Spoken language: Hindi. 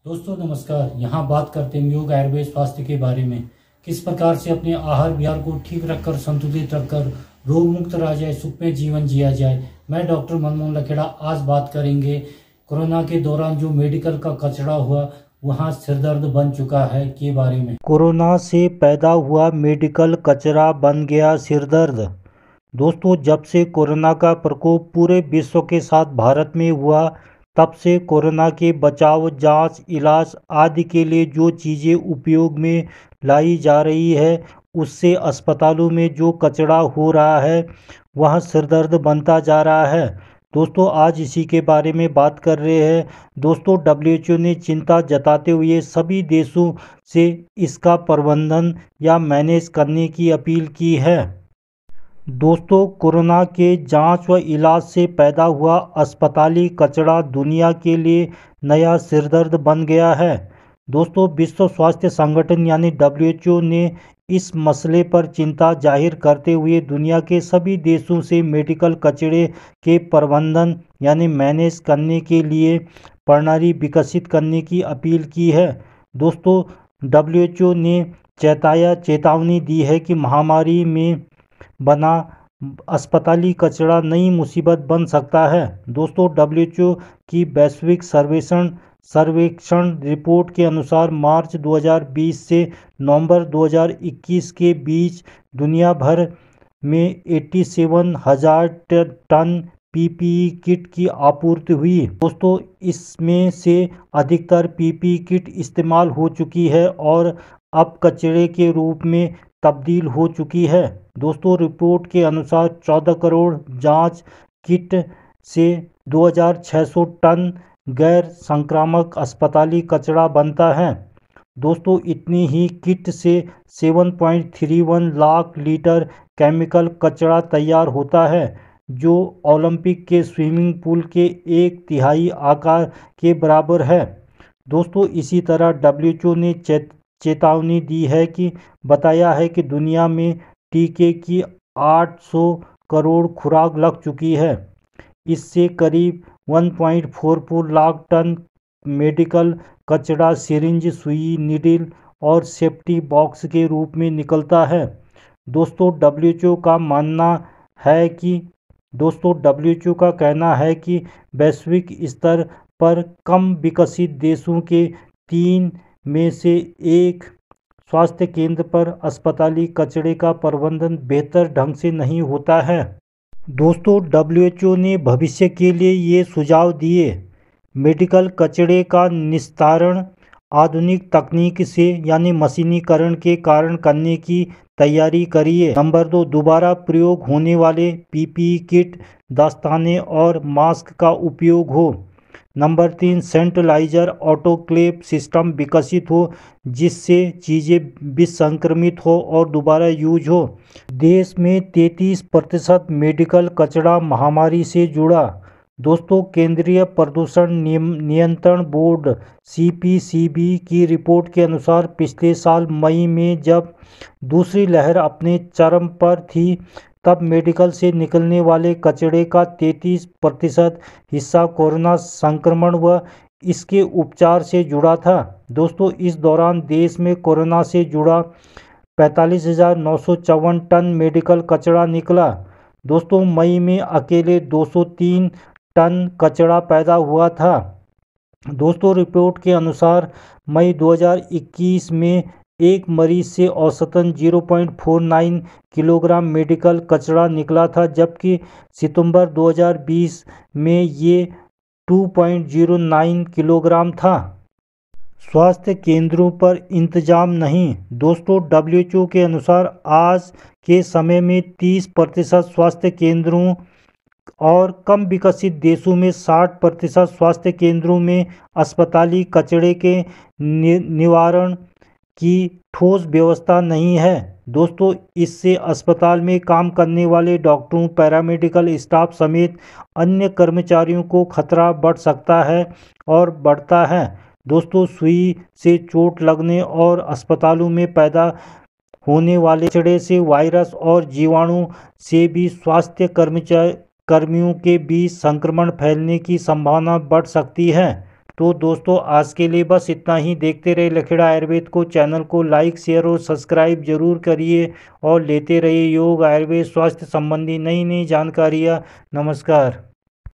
दोस्तों नमस्कार। यहाँ बात करते हैं योग आयुर्वेद स्वास्थ्य के बारे में। किस प्रकार से अपने आहार विहार को ठीक रखकर, संतुलित रखकर रोग मुक्त रहा जाए, सुखमय जीवन जिया जाए। मैं डॉक्टर मनमोहन लखेड़ा आज बात करेंगे कोरोना के दौरान जो मेडिकल का कचरा हुआ, वहाँ सिरदर्द बन चुका है के बारे में। कोरोना से पैदा हुआ मेडिकल कचरा बन गया सिरदर्द। दोस्तों, जब से कोरोना का प्रकोप पूरे विश्व के साथ भारत में हुआ, तब से कोरोना के बचाव, जांच, इलाज आदि के लिए जो चीज़ें उपयोग में लाई जा रही है, उससे अस्पतालों में जो कचरा हो रहा है वह सिरदर्द बनता जा रहा है। दोस्तों, आज इसी के बारे में बात कर रहे हैं। दोस्तों, WHO ने चिंता जताते हुए सभी देशों से इसका प्रबंधन या मैनेज करने की अपील की है। दोस्तों, कोरोना के जांच व इलाज से पैदा हुआ अस्पताली कचरा दुनिया के लिए नया सिरदर्द बन गया है। दोस्तों, विश्व स्वास्थ्य संगठन यानी WHO ने इस मसले पर चिंता जाहिर करते हुए दुनिया के सभी देशों से मेडिकल कचरे के प्रबंधन यानी मैनेज करने के लिए प्रणाली विकसित करने की अपील की है। दोस्तों, WHO ने चेतावनी दी है कि महामारी में बना अस्पताली कचरा नई मुसीबत बन सकता है। दोस्तों, WHO की वैश्विक सर्वेक्षण रिपोर्ट के अनुसार मार्च 2020 से नवंबर 2021 के बीच दुनिया भर में 87,000 टन PPE किट की आपूर्ति हुई। दोस्तों, इसमें से अधिकतर PPE किट इस्तेमाल हो चुकी है और अब कचरे के रूप में तब्दील हो चुकी है। दोस्तों, रिपोर्ट के अनुसार 14 करोड़ जांच किट से 2,600 टन गैर संक्रामक अस्पताली कचरा बनता है। दोस्तों, इतनी ही किट से 7.31 लाख लीटर केमिकल कचरा तैयार होता है, जो ओलंपिक के स्विमिंग पूल के 1/3 आकार के बराबर है। दोस्तों, इसी तरह WHO ने चेतावनी दी है कि बताया है कि दुनिया में टीके की 800 करोड़ खुराक लग चुकी है। इससे करीब 1.44 लाख टन मेडिकल कचरा सिरिंज, सुई, नीडल और सेफ्टी बॉक्स के रूप में निकलता है। दोस्तों, WHO का कहना है कि वैश्विक स्तर पर कम विकसित देशों के 3 में से 1 स्वास्थ्य केंद्र पर अस्पताली कचरे का प्रबंधन बेहतर ढंग से नहीं होता है। दोस्तों, WHO ने भविष्य के लिए ये सुझाव दिए। मेडिकल कचरे का निस्तारण आधुनिक तकनीक से यानी मशीनीकरण के कारण करने की तैयारी करिए। नंबर 2, दोबारा प्रयोग होने वाले PPE किट, दस्ताने और मास्क का उपयोग हो। नंबर 3, सेंट्रलाइजर ऑटोक्लेव सिस्टम विकसित हो, जिससे चीज़ें विसंक्रमित हो और दोबारा यूज हो। देश में 33% मेडिकल कचरा महामारी से जुड़ा। दोस्तों, केंद्रीय प्रदूषण नियंत्रण बोर्ड CPCB की रिपोर्ट के अनुसार पिछले साल मई में जब दूसरी लहर अपने चरम पर थी, तब मेडिकल से निकलने वाले कचरे का 33% हिस्सा कोरोना संक्रमण व इसके उपचार से जुड़ा था। दोस्तों, इस दौरान देश में कोरोना से जुड़ा 45,954 टन मेडिकल कचरा निकला। दोस्तों, मई में अकेले 203 टन कचरा पैदा हुआ था। दोस्तों, रिपोर्ट के अनुसार मई 2021 में एक मरीज से औसतन 0.49 किलोग्राम मेडिकल कचरा निकला था, जबकि सितंबर 2020 में ये 2.09 किलोग्राम था। स्वास्थ्य केंद्रों पर इंतजाम नहीं। दोस्तों, WHO के अनुसार आज के समय में 30% स्वास्थ्य केंद्रों और कम विकसित देशों में 60% स्वास्थ्य केंद्रों में अस्पताली कचरे के निवारण की ठोस व्यवस्था नहीं है। दोस्तों, इससे अस्पताल में काम करने वाले डॉक्टरों, पैरामेडिकल स्टाफ समेत अन्य कर्मचारियों को खतरा बढ़ सकता है और बढ़ता है। दोस्तों, सुई से चोट लगने और अस्पतालों में पैदा होने वाले कचरे से वायरस और जीवाणु से भी स्वास्थ्य कर्मियों के बीच संक्रमण फैलने की संभावना बढ़ सकती है। तो दोस्तों आज के लिए बस इतना ही। देखते रहिए लखेड़ा आयुर्वेद को। चैनल को लाइक शेयर और सब्सक्राइब जरूर करिए और लेते रहिए योग आयुर्वेद स्वास्थ्य संबंधी नई नई जानकारियाँ। नमस्कार।